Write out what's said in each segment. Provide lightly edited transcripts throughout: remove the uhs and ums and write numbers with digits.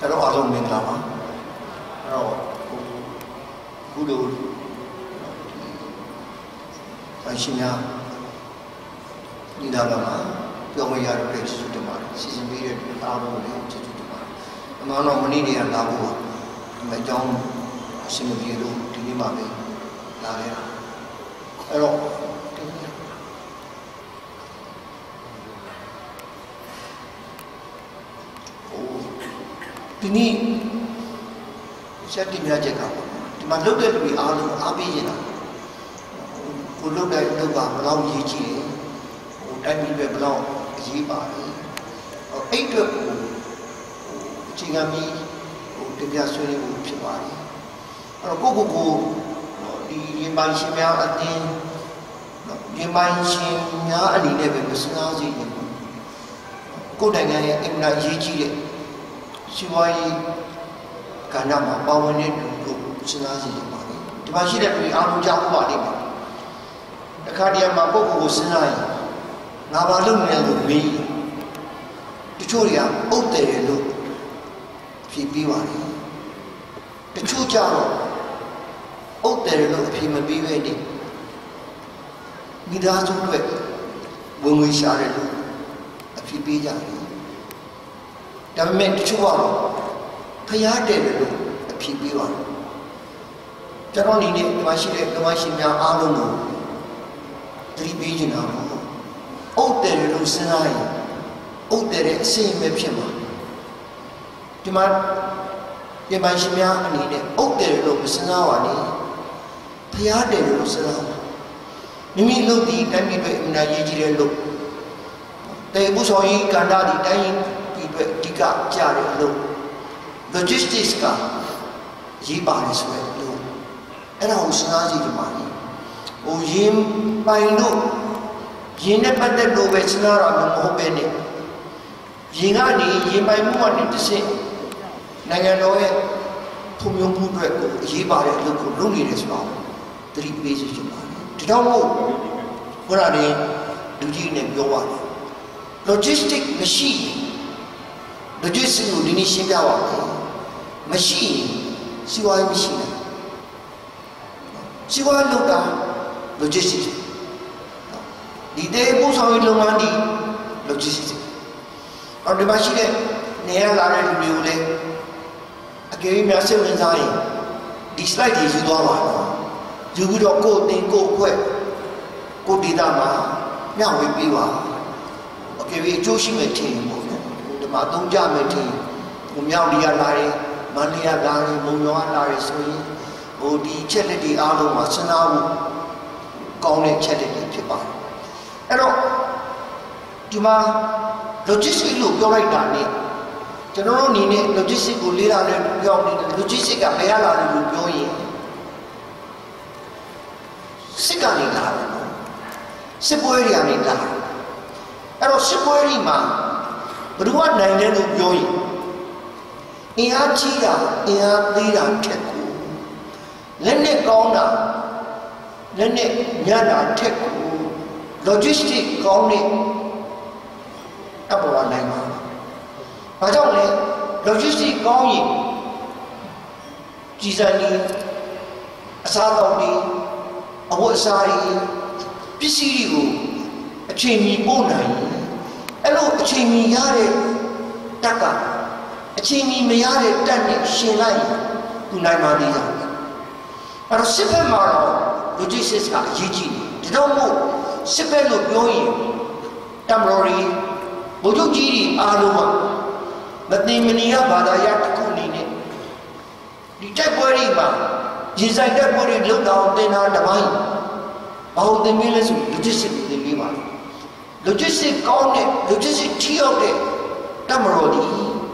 တော့အားလုံးမင်္ဂလာပါအဲ့တော့ခုလိုအရှင်များဒီလာကမှာပြောခွင့်ရတဲ့ကျေးဇူးတင်ပါတယ်စီစဉ်ပေးတဲ့အားလုံးကိုကျေးဇူးတင်ပါတယ်အမှန်တော့မနေ့တည်းကလာဖို့ပါအကြောင်းအရှင်မပြေလို့ဒီနေ့မှပဲလာခဲ့တာအဲ့တော့ဒီနေ့ဆက်တင်ပြချက်ကဒီမှာလုပ်တဲ့လူတွေအားလုံးအားပေးနေတာကိုလုပ်တဲ့လုပ်ကဘယ်လောက်ရေးကြည့်တယ်ဟိုတိုင်းပြည်ပဲဘယ်လောက်အရေးပါတယ်အဲ့အတွက်ကိုအခြေခံပြီးဟိုတင်ပြဆွေးနွေးဖို့ဖြစ်ပါတယ်အဲ့တော့ကိုဒီရင်ပိုင်းရှင်များအတင်းရင်ပိုင်းရှင်များအနေနဲ့ပဲမစနာစီရင်ကိုနိုင်ငံရဲ့အင်မတန်ရေးကြည့်တဲ့စီဝါရေးကဏ္ဍမှာပါဝင်တဲ့လူတို့စဉ်းစားစီရင်ပါတယ်ဒီမှာရှိတဲ့လူအားလုံးကြောက်ပါလိမ့်မယ်တခါတည်းမှာပုဂ္ဂိုလ်ကိုစဉ်းစားရင်ငါဘာလုပ်နေလဲလို့မေးတချို့တွေကပုတ်တယ်လို့ဖြေပြီးပါတယ်တချို့ကြတော့ပုတ်တယ်လို့ဖြေမပြီးပဲနေမိသားစုတွေဝင်ငွေရှာတယ်လို့အဖြေပေးကြတယ်ဒါပေမဲ့တချို့ကတော့ဖျားတယ်လို့အဖြစ်ပေးပါတယ်ကျွန်တော်ဒီနေ့ဒီမှာရှိတဲ့ဓမ္မရှင်များအားလုံးကိုသတိပေးနေတာပေါ့အုတ်တယ်လို့စဉ်းစားရင်အုတ်တယ်တဲ့အစိမ်ပဲဖြစ်မှာဒီမှာဒီမှာရှင်များအနေနဲ့အုတ်တယ်လို့မစဉ်းစားပါနဲ့ဖျားတယ်လို့စဉ်းစားပါမိမိလုပ်ပြီးတိုင်းပြည်ပဲအမှန်ရေးကြည့်တဲ့လို့တေဘုဆောကြီးကန္တာဒီတိုင်းအဓိကကြတယ်လို့ logistics ကရေးပါတယ်ဆိုရလို့အဲ့ဒါကိုစဉ်းစားကြည့်ကြပါလိမ့်ဟိုရင်းပိုင်လို့ရင်းနဲ့ပတ်သက်လို့ပဲစဉ်းစားရမှာမဟုတ်ပဲနဲ့ရင်းကနေရင်းပိုင်မှုကနေတစ်ဆင့်နိုင်ငံတော်ရဲ့ဖွံ့ဖြိုးမှုအတွက်ကိုအရေးပါတဲ့အလုပ်ကိုလုပ်နေတယ်ဆိုတော့သတိပေးစီချင်ပါတယ်ဒီတော့မို့ဘုရားနေလူကြီးနဲ့ပြောပါတယ် logistics မရှိlogistics ကိုဒီနေ့ရှင်းပြပါမယ်မရှိစီဝါရေးမရှိဘူးစီဝါရေးလုပ်တာ logistics ဒီတဲ့ပို့ဆောင်ရေးလုပ်ငန်းဒီ logistics အော်ဒီမှာရှိတဲ့နေရာလာတဲ့လူတွေကိုလည်းအကယ်၍များစိတ်ဝင်စားရင်ဒီ slide တွေယူသွားပါတော့ယူပြီးတော့ကိုယ်တင်ကိုယ်ဖွဲ့ကိုဒေတာမှာမျှဝေပေးပါအကယ်၍အကျိုးရှိမဲ့ထင်ပေါ့ဒီမှာသုံးကြမယ်ထင်ဟိုမြောက်ဒီကလာတယ်မန္တလေးကလာတယ်မုံရွာကလာတယ်ဆိုရင်ဟိုဒီချက်လက်တွေအားလုံးမှာစဉ်းစားဖို့ကောင်းတဲ့ချက်လက်တွေဖြစ်ပါတယ်အဲ့တော့ဒီမှာ logistics လို့ပြောလိုက်တာနဲ့ကျွန်တော်တို့အနေနဲ့ logistics ကိုလေ့လာတဲ့ပြောင်းနေတယ် logistics ကဘယ်လာလဲလို့ပြောရင်စစ်ကနေလာတယ်စစ်ပွဲတွေကနေလာတယ်အဲ့တော့စစ်ပွဲတွေမှာဘယ်သူကနိုင်တယ်လို့ပြောရင်အင်အားကြီးတာအင်အားသေးတာထက်ကိုလက်နဲ့ကောင်းတာလက်နဲ့ညံ့တာထက်ကို logistics ကောင်းတဲ့အပေါ်နိုင်ပါဘာကြောင့်လဲ logistics ကောင်းရင်ကြီးစံနေအစားအသောက်တွေအဝတ်အစားတွေပစ္စည်းတွေကိုအချိန်မီပို့နိုင်အဲ့လိုအချိန်မီရတဲ့တက်ကအချိန်မီမရတဲ့တက်နဲ့ရှင်လိုက်သူနိုင်ပါသေးတယ်အဲ့တော့စစ်ဘက်မှာတော့ logistics ကအရေးကြီးတယ်ဒါတော့မို့စစ်ဘက်လို့ပြောရင်တမတော်ရီဘုချုပ်ကြီးတွေအားလုံးကမသိမနီရဘာသာရတစ်ခုအနေနဲ့ဒီတိုက်ပွဲတွေမှာရေဆိုင်တိုက်ပွဲတွေလုံတောင်တင်တာတပိုင်းဘာလို့သင်ပေးလဲဆို logistics သင်ပေးပါlogistics ကောင်းတဲ့ logistics ထိရောက်တဲ့တမတော်ဒီ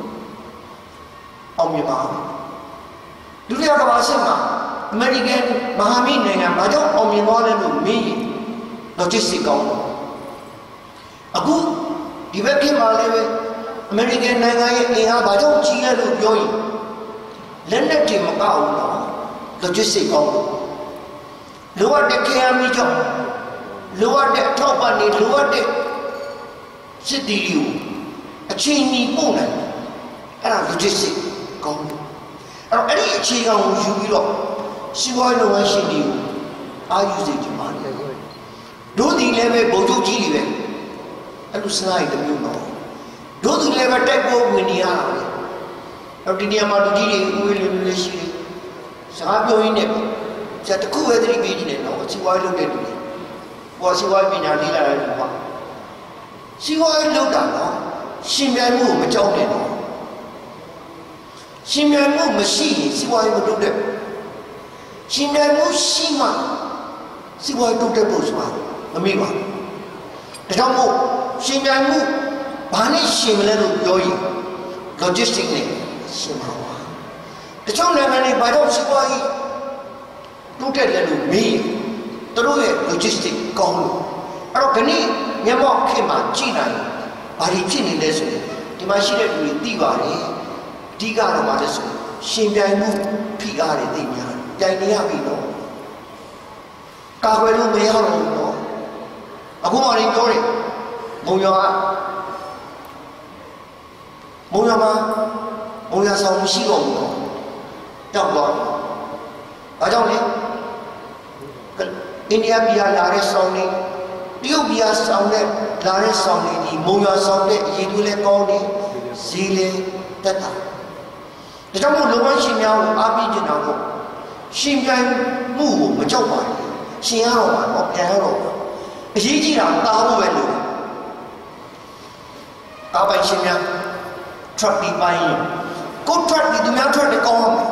အောင်မြင်ပါဒုတိယကမ္ဘာစစ်မှာအမေရိကန်မဟာမိတ်နိုင်ငံဘာကြောင့်အောင်မြင်သွားလဲလို့မေးရင် logistics ကောင်းတယ်အခုဒီဘက်ခေတ်မှာလည်းပဲအမေရိကန်နိုင်ငံရဲ့အင်အားဘာကြောင့်ကြီးလဲလို့ပြောရင်လက်နက်တွေမကောက်ဘူးနော် logistics ကောင်းတယ်လိုအပ်တဲ့ခေတ်အမိကြောင့်လိုအပ်တဲ့အထောက်ပံ့တွေလိုအပ်တဲ့စစ်တီးကိုအချိန်မီပို့နိုင်အဲ့ဒါ logistics ကောင်းတယ်အဲ့ဒီအခြေခံကိုယူပြီးတော့စီးပွားရေးလုပ်ငန်းရှင်တွေကိုအားယူစေချင်ပါတယ်တို့ဒီလည်းပဲဘုံချုပ်ကြီးတွေပဲအဲ့လိုစကားတွေမျိုးတော့တို့ဒီလည်းပဲတိုက်ပွဲဝင်နေရတာပဲအဲ့ဒီနေရာမှာလူကြီးတွေဦးဝေးလူတွေရှိတယ်စကားပြောရင်းနဲ့ကျတခုပဲသတိပေးနေတယ်နော်စီးပွားရေးလုပ်တဲ့လူတွေဟောစီးပွားရေးပညာလေ့လာတဲ့လူကစီးပွားရေးလုပ်တာနော်ရှင်ပြိုင်မှုကိုမကြောက်နဲ့နော်ရှင်ပြိုင်မှုမရှိရင်စီးပွားရေးမလုပ်တဲ့ရှင်ပြိုင်မှုရှိမှစီးပွားရေးလုပ်တဲ့ပုံစံမမိပါဘူးဒါကြောင့်မို့ရှင်ပြိုင်မှုဘာနဲ့ရှင်မလဲလို့ပြောရင် logistics နဲ့ရှင်ပါပါတချို့နိုင်ငံတွေဘာကြောင့်စီးပွားရေးလုပ်တဲ့လဲလို့မေးသူတို့ရဲ့ logistics ကောင်းလို့အဲ့တော့ခဏမျက်မှောက်ခေတ်မှာကြည့်နိုင်ဘာတွေဖြစ်နေလဲဆိုရင်ဒီမှာရှိတဲ့လူတွေသိပါတယ်အဓိကတော့ဘာလဲဆိုရင်ရှင်ပြိုင်မှုဖိအားတွေသိများပြိုင်နေရပြီနော်ကာကွယ်လို့မရတော့ဘူးနော်အခုမှလည်းပြောတယ်မုံရွာမှာမုံရွာဆောင်မရှိတော့ဘူးနော်တောက်တော့ဘာကြောင့်လဲအိန္ဒိယပြည်လာတဲ့ဆောင်နေတရုတ်ပြည်ဆောင်တဲ့လာတဲ့ဆောင်နေဒီမုံရွာဆောင်တဲ့အရေးတွေလည်းကောင်းတယ်ဈေးလည်းတက်တာဒါကြောင့်မို့လုံငန်းရှင်များကိုအားပေးကြတာတော့ရှင်ပြိုင်မှုကိုမကြောက်ပါဘူးရှင်ရတော့မှာတော့ပြန်ရတော့အရေးကြီးတာတားဖို့ပဲလို့ကားပိုင်ရှင်များ truck ဒီပိုင်းကို truck ဒီသူများ truck တွေကောင်းအောင်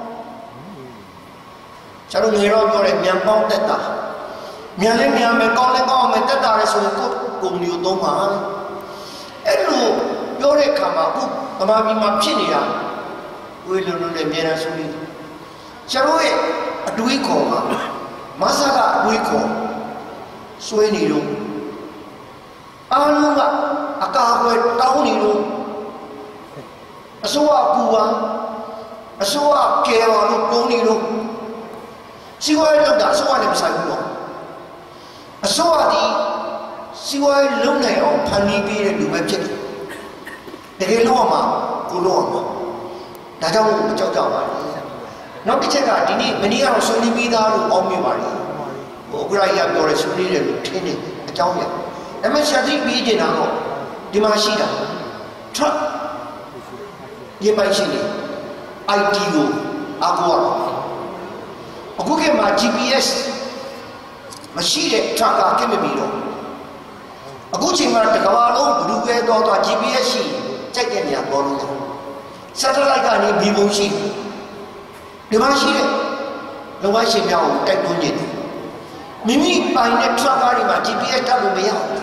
ကျွန်တော်ငယ်တော့ပြောတယ်မြန်ပေါင်းတက်တာမြန်လည်းမြန်မယ်ကောင်းလည်းကောင်းအောင်မယ်တက်တာလည်းဆိုရင်ကိုကုမ္ပဏီကိုသုံးပါအဲ့လိုပြောတဲ့အခါမှာအခုဗမာပြည်မှာဖြစ်နေတာဝေးလုံးလုံးနဲ့မြန်တာဆိုပြီးကျွန်တော်ရဲ့အတွေးခေါ်မှာမဆာကအတွေးခေါ်ဆွဲနေတော့အားလုံးကအကာအကွယ်တောင်းနေတော့အစိုးရကူပါအစိုးရကယ်ပါလို့တုံးနေတော့စီဝါရေးလုပ်တာအစိုးရလည်းမဆိုင်ဘူးတော့အစိုးရဒီစီဝါရေးလုပ်နိုင်အောင်ဖန်တီးပေးတဲ့လူပဲဖြစ်တယ်တကယ်လို့မှကိုလို့မှာဒါကြောင့်မကြောက်ကြပါဘူးနောက်တစ်ချက်ကဒီနေ့မနေ့ကတော့ဆွေးနွေးပြီးသားလို့အောင်းမြင်ပါတယ်ဟိုဥက္ကရာကြီးကပြောတယ်ဆွေးနွေးတယ်လို့ထင်တယ်အကြောင်းပြဒါပေမဲ့ရှာတိပြီးကျင်တာတော့ဒီမှာရှိတာ truck ဒီပိုင်ရှင်တွေ IT ကိုအကူရအခုကမှ GPS မရှိတဲ့ truck ကကိမပြီးတော့အခုချိန်မှာတကဘာလုံးဘလူးပဲတော့ GPS ရှိကြိုက်တဲ့နေရာပေါ်လို့ရတယ် satellite ကနေဘီပုံရှိဒီမှာရှိတဲ့လုံငန်းရှင်များကိုတိုက်တွန်းနေတယ်မိမိပိုင်တဲ့ truck ကားတွေမှာ GPS တက်လို့မရဘူး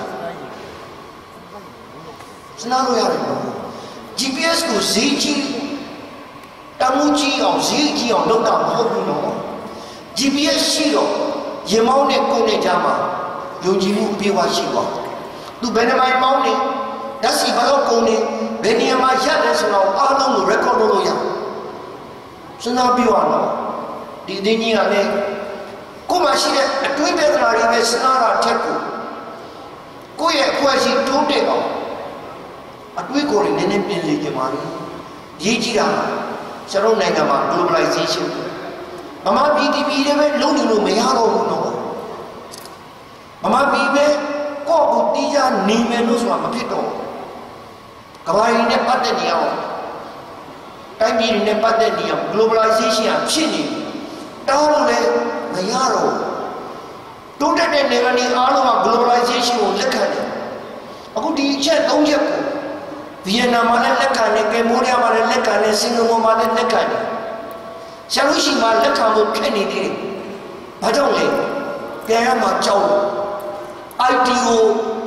စနာလို့ရတယ်နော် GPS ကိုဈေးကြီးတမှုကြီးအောင်ဈေးကြီးအောင်လုပ်တာမဟုတ်ဘူးနော် GPS ရှိတော့ရင်မောင်းနဲ့ကိုယ်နဲ့ကြားမှာယုံကြည်မှုပြေဝရှိပါသူဘယ်နှမိုင်မောင်းနေဓာတ်စီဘလို့ကုန်နေဘယ်နေရာမှာရတယ်ဆိုတော့အားလုံးကို record လုပ်လို့ရစဉ်းစားပြီးတော့ဒီအင်းကြီးကလည်းကိုယ်မှာရှိတဲ့အတွေးပြဿနာတွေပဲစဉ်းစားတာထက်ကိုယ့်ရဲ့အဖွဲ့အစည်းတိုးတက်အောင်အတွေးကိုယ်တွေနည်းနည်းပြင်လေကြပါလေရေးကြည့်တာကျွန်တော်နိုင်ငံမှာ globalization မမပြည်တည်ပြည်တွေပဲလုံးနေလို့မရတော့ဘူးနော်မမပြည်ပဲကိုယ့်ကိုတီးကြနေမယ်လို့ဆိုတာမဖြစ်တော့ကမ္ဘာကြီးနဲ့ပတ်သက်နေအောင်တိုင်းပြည်တွေနဲ့ပတ်သက်နေအောင် globalization ဖြစ်နေတောင်းလို့လည်းမရတော့တိုးတက်တဲ့နိုင်ငံတွေအားလုံးက globalization ကိုလက်ခံတယ်အခုဒီအချက်၃ချက်ကိုဗီယက်နမ်မှာလည်းလက်ခံတယ်ကမ်ဘောဒီးယားမှာလည်းလက်ခံတယ်စင်ကာပူမှာလည်းလက်ခံတယ်ရှာလို့ရှိမှလက်ခံဖို့ခက်နေသေးတယ်ဘာကြောင့်လဲပြန်ရမှာကြောက်လို့ IT ကို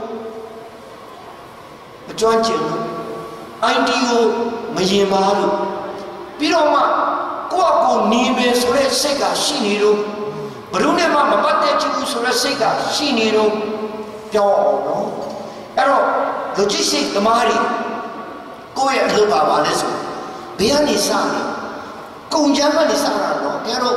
အကျွမ်းကျင်လို့ IT ကိုမရင်ပါလို့ပြီးတော့မှကိုယ့်အကိုနေမယ်ဆိုတဲ့စိတ်ကရှိနေတော့ဘယ်သူနဲ့မှမပတ်သက်ချင်ဘူးဆိုတဲ့စိတ်ကရှိနေတော့ပြောင်းအောင်နော်အဲ့တော့ logistics သမားတွေကိုယ့်ရဲ့အလုပ်ပါလဲဆိုဘယ်ကနေစလဲကုန်ကြမ်းကနေစတာနော်ဒါတော့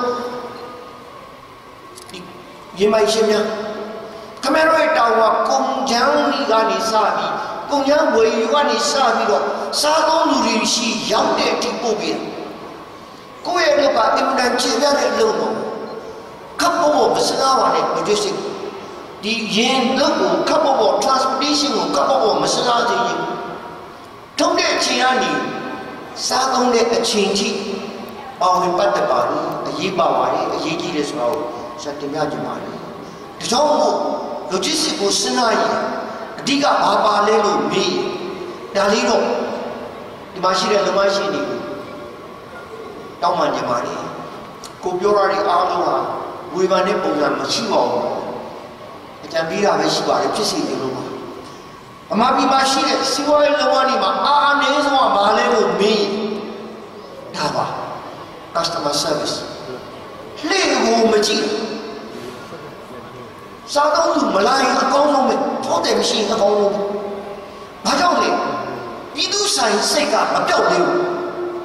ဒီရေမိုင်ရှင်များခမဲရောရဲ့တောင်ကကုန်ကြမ်းကြီးကနေစပြီးကုန်ညာဝယ်ယူကနေစပြီးတော့စားသုံးလူတွေရှိရောက်တဲ့အထိပို့ပြီးကိုယ့်ရဲ့လုပ်ကအင်မတန်ကျင့်ရတဲ့အလုပ်ပေါ့ခပ်ဖို့မစကားပါနဲ့ logistic ဒီရင်လုပ်ကိုခပ်ဖို့ transportation ကိုခပ်ဖို့မစကားသေးဘူးထုံးတဲ့အချိန်ကနေစားသုံးတဲ့အချိန်ကြီးပါဝင်ပတ်သက်ပါလေအရေးပါပါတယ်အရေးကြီးတယ်ဆိုတော့ဆက်တင်ပြကြပါလေဒါကြောင့်မို့ logistic ကိုစဉ်းစားရင်အဓိကဘာပါလဲလို့မေးဒါလေးတော့ဒီမှာရှိတဲ့လူမရှိနေဘူးတောင်းပန်ကြပါလေကိုပြောရတဲ့အားလုံးဟာဝေဖန်တဲ့ပုံစံမရှိပါဘူးအကြံပေးတာပဲရှိပါတယ်ဖြစ်စီတယ်လို့ပါအမှားပြီးမှရှိတဲ့စီးပွားရေးလုပ်ငန်းတွေမှာအားနည်းဆုံးကဘာလဲလို့မေးဒါပါ customer service လှည့်ကိုမကြည့်စားတော့သူမလာရင်အကောင်းဆုံးပဲထောက်တယ်မရှိရင်အကောင်းဆုံးဘာကြောင့်လဲပြည်သူဆိုင်စိတ်ကမပြောက်သေးဘူး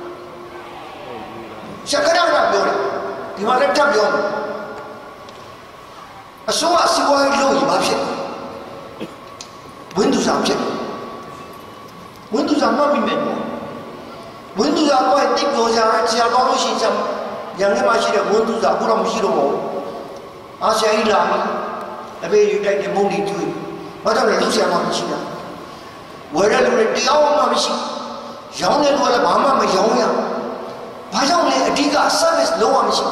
ရှက်ကရကပြောတယ်ဒီမှာလည်းတက်ပြောတယ်အစိုးရစီးပွားရေးလုပ်ရင်ဘာဖြစ်ဝင်းသူဆောင်ဖြစ်ဝင်းသူဆောင်မှတ်မိမယ်ဝင်းသူဆောင်ကတိတ်ပြောကြတယ်ဆရာကောင်းလို့ရှိရင်ရန်ထဲမှာရှိတဲ့ဝင်းသူဆောင်ဘူးတော့မရှိတော့ဘူးအာဆီယံကြီးလာပြီအဖေယူတိုက်တဲ့မုံတွေကျွေးဘာကြောင့်လဲလူဆရာမှမရှိတာဝယ်တဲ့လူတွေတရားမှမရှိရောင်းတဲ့လူကလည်းဘာမှမရောင်းရဘာကြောင့်လဲအဓိက service လုံးဝမရှိ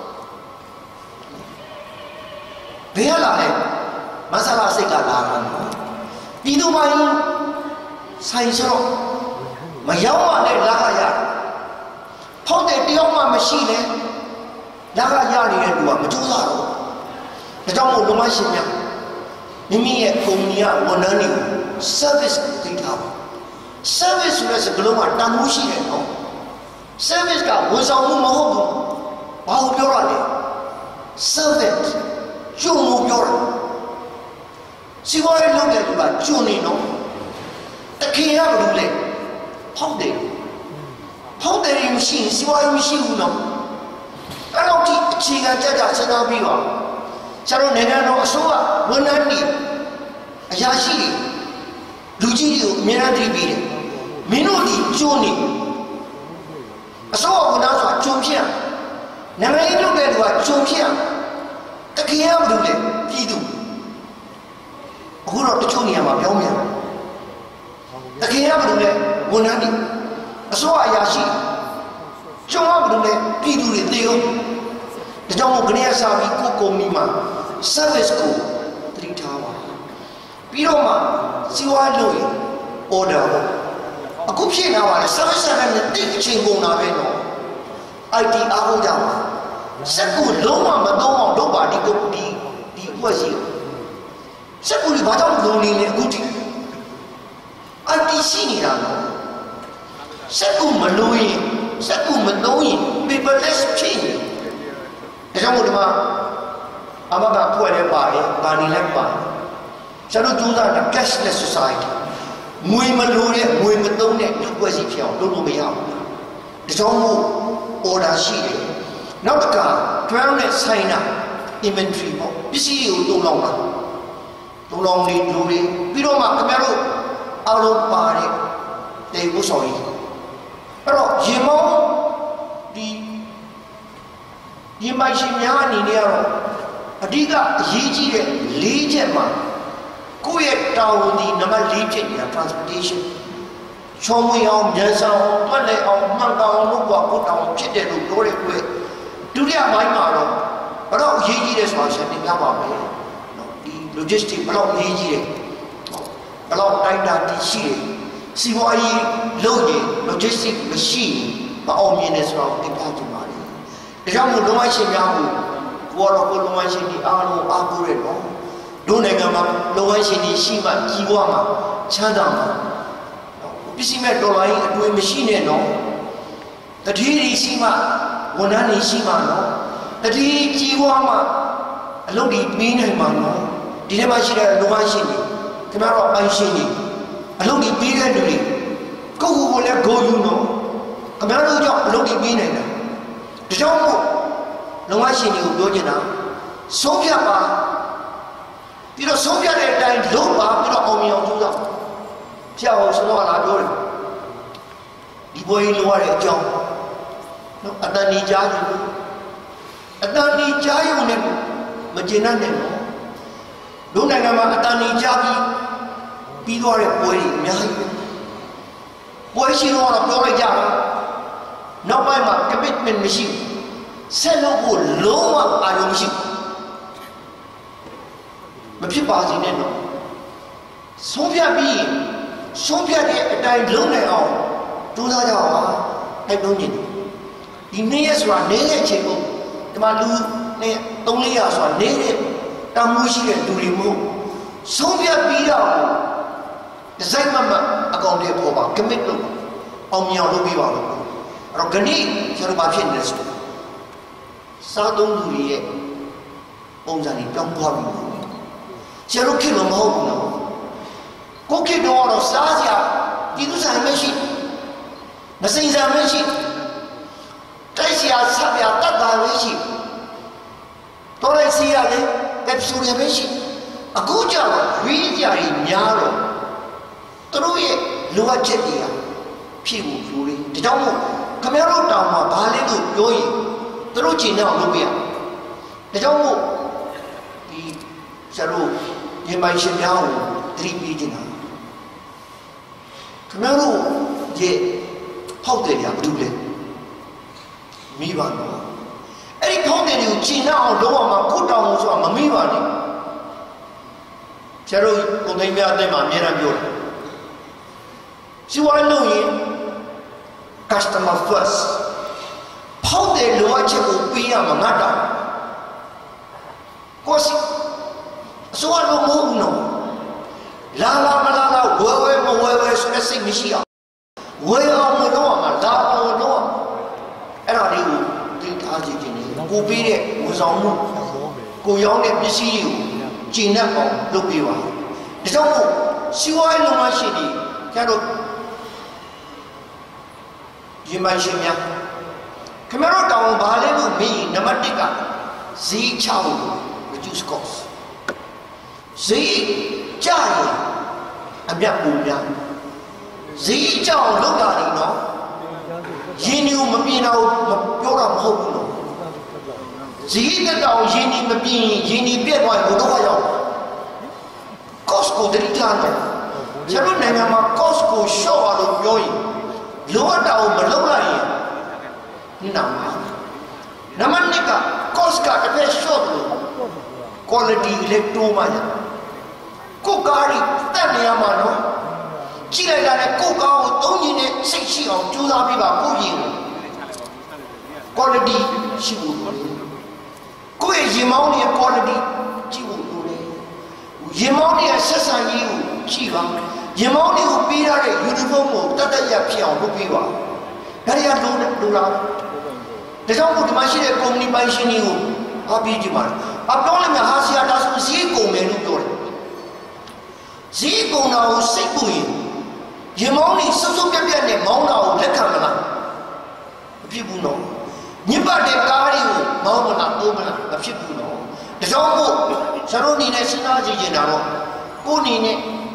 ဘယ်လာလဲမဆလာစိတ်ကလာတာပြည်သူပိုင်းဆိုင်ဆိုတော့မရောက်မှလည်းလက်ခရဖောက်တဲ့တရားမှမရှိလဲလက်ခရနေတဲ့လူကမကြိုးစားတော့ဒါကြောင့်မို့လူမရှိများမိမိရဲ့ကုမ္ပဏီကဝန်ထမ်းတွေကို service သိထားပါ service ဆိုတဲ့စကားလုံးကတန်ဖိုးရှိတယ်နော် service ကဝန်ဆောင်မှုမဟုတ်ဘူးဘာလို့ပြောရလဲ servant ကျုံလို့ပြောတာစီဝါရေးလုပ်တဲ့လူကကျုံနေနော်တခင်ရဘူးလေဖောက်တယ်မရှိရင်စီဝါရေးမရှိဘူးနော်အဲ့တော့ဒီအခြေခံကြကြစဉ်းစားပြီးတော့ကျတော့နိုင်ငံတော်အစိုးရဝန်ထမ်းတွေအရာရှိတွေလူကြီးတွေကိုအများကြီးပြီးတယ်မင်းတို့ဒီကျုံနေအစိုးရဝန်ထမ်းဆိုတာကျုံဖြစ်ရနိုင်ငံရေးလုပ်တဲ့လူကကျုံဖြစ်ရတကယ်ရဘူးလေပြည်သူအခုတော့တချို့နေရာမှာပြောင်းပြန်တကယ်ရဘူးလေဝန်ထမ်းတွေအစိုးရအရာရှိကျုံရဘူးလေပြည်သူတွေတေအောင်ဒါကြောင့်မို့ကနေရစာပြီးကိုကုမ္ပဏီမှာ service ကိုတတိထားပါပြီးတော့မှစီဝါလို့ရ order အခုဖြစ်နေတာပါလေ service နဲ့တိတ်အချိန်ကုန်တာပဲတော့ IT အားကိုးကြပါစက်ကူလုံးဝမသုံးအောင်လုပ်ပါဒီအဖွဲ့စီစက်ကူတွေဘာကြောင့်လုံးနေလဲအခုထိ IT ရှိနေတာနော်စက်ကူမလို့ရင်စက်ကူမသုံးရင် paperless ဖြစ်နေဒါကြောင့်မို့ဒီမှာအမကဖွဲ့လဲပါတယ်ဘာနေလဲပါတယ်ကျွန်တော်ကြိုးစားတာ cashless society ငွေမလို့တဲ့ငွေမသုံးတဲ့လူပွဲစီဖြစ်အောင်လုပ်လို့မရဘူးဒါကြောင့်မို့ order ရှိတယ်နောက်တစ်ခါ ground နဲ့ဆိုင်တာ inventory ပေါ့ပစ္စည်းတွေကိုတုံးလောက်တာတုံးလောင်းလေးလူတွေပြီးတော့မှခင်ဗျားတို့အားလုံးပါတဲ့တေဖို့ဆောင်ကြီးအဲ့တော့ရေမောင်းဒီမိုင်ရှင်များအနေနဲ့ကတော့အဓိကအရေးကြီးတဲ့၄ချက်မှာကိုယ့်ရဲ့တာဝန်ဒီနံပါတ်၄ဖြစ်နေတာ transportation ချောမွေအောင်မြန်ဆောင်တွက်လိုက်အောင်မှန်ကန်အောင်လုပ်ဖို့ကိုတောင်းဖြစ်တယ်လို့ပြောတဲ့ကွယ်ဒုတိယပိုင်းမှာတော့ဘယ်တော့အရေးကြီးတယ်ဆိုတာဆက်တင်ပြပါမယ်နော်ဒီ logistics ဘယ်တော့အရေးကြီးတယ်ဘယ်တော့တိုက်တာတည်ရှိတယ်စီးပွားရေးလုပ်ရင် logistics မရှိမအောင်မြင်တယ်ဆိုတော့တင်ပြကြပါမယ်ဒါကြောင့်မို့လုံမရှင်များကိုကတော့ကိုလုံမရှင်ဒီအားလုံးအားကိုးရတော့ဒုနိုင်ငံမှာလုံမရှင်ဒီရှိမှကြီးပွားမှာချမ်းသာမှာပစ္စည်းမဲ့ဒေါ်လာကြီးအတွင်းမရှိနဲ့နော်တတိယရှိမှဝန်ထမ်းတွေရှိမှနော်တတိယကြီးပွားမှအလုပ်တွေပြီးနိုင်မှာနော်ဒီထဲမှာရှိတဲ့လုံမရှင်တွေခင်ဗျားတို့အပိုင်းရှင်တွေအလုပ်တွေပြီးတဲ့လူတွေကိုလည်းဂိုးယူနော်ခင်ဗျားတို့ကြောင့်အလုပ်တွေပြီးနိုင်တာဒါကြောင့်မို့လုံမရှင်တွေကိုပြောချင်တာဆုံးဖြတ်ပါပြီးတော့ဆုံးဖြတ်တဲ့အတိုင်းလုပ်ပါပြီးတော့အောင်မြင်အောင်ကြိုးစားကြောက်စတော့လာပြောတယ်ဒီဘွေးလိုရတဲ့အကြောင်းနော်အတန်ကြီးကြားတယ်အတန်ကြီးကြားရုံနဲ့မကျေနပ်နဲ့နော်တို့နိုင်ငံမှာအတန်ကြီးကြားပြီးသွားတဲ့ပွဲတွေအများကြီးပွဲရှိတော့ပြောလိုက်ကြတာနောက်ပိုင်းမှာ commitment မရှိဘူးဆက်လုပ်ဖို့လုံးဝအာရုံမရှိဘူးမဖြစ်ပါစေနဲ့တော့ဆုံးဖြတ်ပြီးဆုံးဖြတ်တဲ့အတိုင်းလုံးနိုင်အောင်ကြိုးစားကြပါတိုက်တွန်းနေတယ်ဒီနေ့ရက်ဆိုတာနေတဲ့ချိန်ကိုဒီမှာလူနဲ့300-400ဆိုတာနေတဲ့တမှုရှိတဲ့လူတွေမဟုတ်ဆုံးဖြတ်ပြီးတော့ဒီဇိုင်းမအကောင့်တွေပေါ်ပါ commit လုပ်အောင်မြောင်လုပ်ပြီးပါလို့အဲ့တော့ခဏကျွန်တော်ဘာဖြစ်နေလဲဆိုစားသုံးလူတွေရဲ့ပုံစံတွေပြောင်းသွားပြီကျွန်တော်ခင်လို့မဟုတ်ဘူးနော်ကိုခင်တော့စားစရာဒီလိုဆိုင်မရှိမစိမ့်စရာမရှိတိုက်စရာဆက်ရတတ်တာမရှိတော်လိုက်စီရတယ်တက်ဆူရမရှိအခုကြောင့်ဝီးကြရီများတော့သူတို့ရဲ့လိုအပ်ချက်တွေကဖြည့်ဖို့လိုတယ်ဒါကြောင့်မို့ခမရတို့တောင်မှာဘာလဲလို့ပြောရင်သူတို့ကျင်တော့လုပ်ပြရဒါကြောင့်မို့ဒီဆရာတို့ဒီမိုင်းရှင်များကိုသတိပေးနေတာခမရတို့ရဲ့ဟောက်တယ်ညာဘာလို့လဲမိပါတော့အဲ့ဒီဟောက်တယ်ကိုကျင်တော့လုံးဝမှာကိုတောင်လို့ဆိုတာမမိပါနဲ့ဆရာတို့ကိုသိမ်းပြအသိမှာအများအားပြောတယ်စီဝိုင်းလို့ရင် customer first ဖောက်တယ်လိုအပ်ချက်ကိုပေးရမှာငါတောင်ကိုစီအစိုးရလုံးမဟုတ်ဘူးနော်လာမလာဝဲမဝဲဆိုတဲ့စိတ်မရှိအောင်ဝဲအောင်မလုပ်အောင်လာအောင်လုပ်အောင်အဲ့ဒါလေးကိုသိထားကြည့်ခြင်းကိုပေးတဲ့ဝန်ဆောင်မှုကိုရောင်းတဲ့ပစ္စည်းတွေကိုကျင့်တတ်အောင်လုပ်ပေးပါဒါကြောင့်မို့စီဝိုင်းလုံးမရှိနေကျတော့ဒီမိုင်းရှင်များခမရတောင်ဘာလဲလို့မေးနံပါတ်1ကဈေးချဖို့ reduce cost ဈေးကျရင်အမြတ်ပုံများဈေးကြောင်လောက်တာနေနော်ရင်းနှီးမပြင်းတော့ပြောတာမဟုတ်ဘူးနော်ဈေးတက်တော့ရင်းနှီးမပြင်းရင်းနှီးပြက်သွားရင်ဘုတော့ရောက် cost ကိုတတိထားတယ်ကျွန်တော်နိုင်ငံမှာ cost ကို short အောင်လို့ပြောရင်လိုအပ်တာကိုမလုပ်လိုက်ရင်နာမနံပါတ်2က cost ကတစ်ဖက် short လို့ quality လည်းတိုးမှရကိုကားကြီးတက်နေရမှာနော်ကြည့်လိုက်တာနဲ့ကိုကားကိုသုံးရင်နဲ့စိတ်ရှိအောင်ကြိုးစားပြီးပါကိုရင် quality ရှိဖို့ကိုယ့်ရဲ့ရင်မောင်းရဲ့ quality ကြည့်ဖို့လိုတယ်ရင်မောင်းရဲ့ဆက်ဆံရေးကိုကြည့်ပါရင်မောင်းတွေကိုပေးရတဲ့ uniform ကိုတတ်ရဖြစ်အောင်လုပ်ပေးပါဒါတွေကလိုလားဒါကြောင့်ဒီမှာရှိတဲ့ company ပိုင်ရှင်တွေကိုအားပေးကြည့်ပါအပြောင်းလဲများဟာစီယာတာဆိုဈေးကုန်မယ်လို့ပြောတယ်ဈေးကုန်တာကိုစိတ်ပူရင်ရင်မောင်းတွေစုပ်စုပ်ပြက်ပြက်နဲ့မောင်းတာကိုလက်ခံမလားမဖြစ်ဘူးနော်ညစ်ပတ်တဲ့ကားတွေကိုမောင်းမလားတိုးမလားမဖြစ်ဘူးနော်ဒါကြောင့်မို့ဆရာတို့အနေနဲ့စဉ်းစားကြည့်ကြတာတော့ကိုယ်အနေနဲ့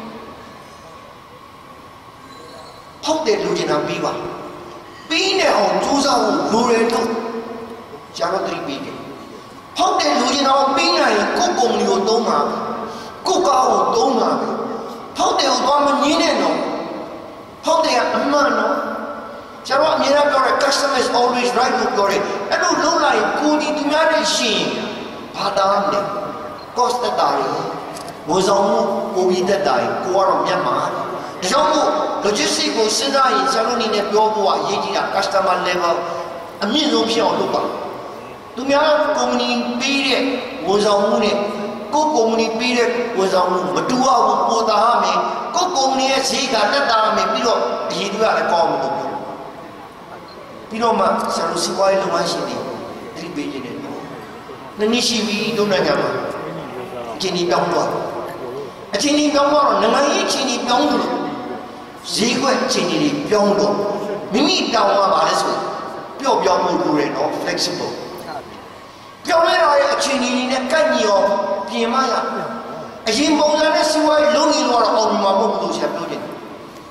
ဖောက်တဲ့လူကျင်တာပြီးပါပြီးနေအောင်ကြိုးစားဖို့လိုတယ်တော့ဆရာတို့သတိပေးတယ်ဖောက်တဲ့လူကျင်တာကိုပြီးနိုင်ရင်ကိုယ်ကုမ္ပဏီကိုသုံးမှာကိုယ်ကားကိုသုံးမှာပဲဖောက်တယ်ကိုသွားမငင်းနဲ့တော့ဖောက်တယ်ကအမှန်တော့ကျတော့အများကြီးပြောတယ် customer is always right လို့ပြောတယ်အဲ့လိုလုံးလိုက်ကိုဒီသူများတွေရှင်ဘာသာလဲ cost တက်တာတွေဝန်ဆောင်မှုကိုပြီးတက်တာတွေကိုကတော့မြတ်မှာဒါကြောင့်မို့ logistics ကိုစဉ်းစားရင်ကျတော့အနေနဲ့ပြောဖို့ကအရေးကြီးတာ customer level အမြင့်ဆုံးဖြစ်အောင်လုပ်ပါသူများကုမ္ပဏီပေးတဲ့ဝန်ဆောင်မှုနဲ့ကိုယ်ကုမ္ပဏီပေးတဲ့ဝန်ဆောင်မှုမတူအောင်ပို့တာရမယ်ကိုယ်ကုမ္ပဏီရဲ့ဈေးကတက်တာရမယ်ပြီးတော့အရေးတွေကလည်းကောင်းမှာပေါ့ပြီးတော့မှဆရာတို့စီးပွားရေးလုပ်ငန်းရှင်တွေသတိပေးနေတယ်နှစ်ရှိပြီးတို့နိုင်ငံမှာအချိန်ကြီးပြောင်းသွားအချိန်ကြီးပြောင်းတော့နိုင်ငံရေးအချိန်ကြီးပြောင်းလို့ဈေးကွက်အချိန်ကြီးပြောင်းတော့မိမိတောင်းရပါလဲဆိုပျော့ပြောင်းမှုလိုတယ်နော် flexible ပြောင်းလဲတော့အချိန်ကြီးနဲ့ကန့်ညီအောင်ပြင်မရအရင်ပုံစံနဲ့စီးပွားရေးလုပ်နေတော့အောင်မှာမဟုတ်ဘူးလို့ဆရာပြောတယ်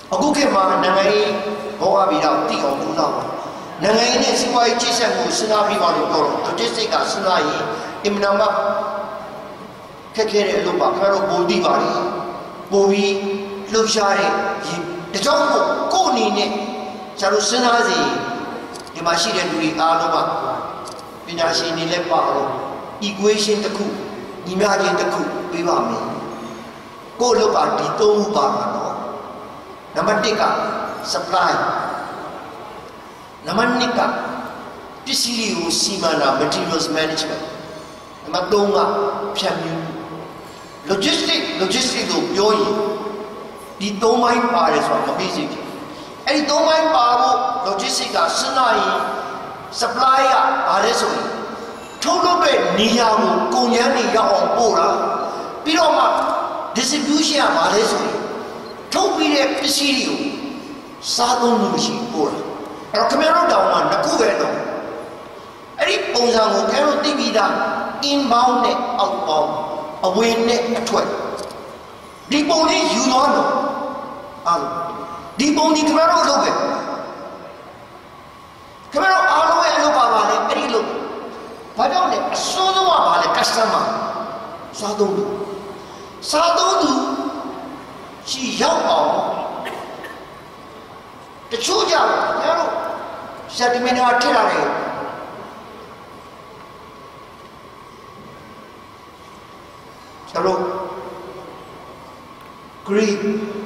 အခုခေတ်မှာနိုင်ငံရေးဘောကပြီးတော့တိအောင်လုပ်တော့နိုင်ငံရေးနဲ့စီးပွားရေးချိတ်ဆက်မှုစဉ်းစားပြီးပါလို့ပြောတော့ logistics ကစဉ်းစားရင်အင်မတန်မှခက်ခဲတဲ့အလုပ်ပါခင်ဗျားတို့ပိုသိပါလေပိုပြီးလှုပ်ရှားတဲ့ဒါကြောင့်ကိုယ့်အနေနဲ့ကျတော့စဉ်းစားစီဒီမှာရှိတဲ့လူတွေအားလုံးကပညာရှင်တွေလည်းပါတော့ equation တစ်ခုညီမျှခြင်းတစ်ခုပေးပါမယ်ကိုယ့်အလုပ်ကဒီသုံးခုပါမှာတော့နံပါတ်1က supply နံပါတ်2ကပစ္စည်းတွေကိုစီမံတာ materials management နံပါတ်3ကဖြန့်ဖြူး logistics ကိုပြောရင်ဒီ3ပိုင်းပါတယ်ဆိုတော့မပြီးစီဘူးအဲ့ဒီ3ပိုင်းပါဖို့ logistics ကစဉ်းစားရင် supply ကဘာလဲဆိုရင်ထုတ်လုပ်တဲ့နေရာကိုကုန်ကျန်းတွေရောက်အောင်ပို့တာပြီးတော့မှ distribution ကဘာလဲဆိုရင်ထုတ်ပြီးတဲ့ပစ္စည်းတွေကိုစားသုံးလို့ရှိပို့တာအဲ့တော့ခင်ဗျားတို့တောင်မှတစ်ခုပဲတော့အဲ့ဒီပုံစံကိုခင်ဗျားတို့သိပြီးသား inbound နဲ့ outbound အဝင်နဲ့အထွက်ဒီပုံလေးယူသွားတော့အားလုံးဒီပုံဒီခင်ဗျားတို့လုပ်ပဲခင်ဗျားတို့အားလုံးရဲ့အလုပ်ပါပါလေအဲ့ဒီလုပ်ဘာကြောင့်လဲအစိုးဆုံးကပါလေ customer စားသုံးသူရှိရောက်အောင်တချို့ကြတော့ခင်ဗျားတို့စက်တီမီနာထည့်ရတယ်ကျတော့ green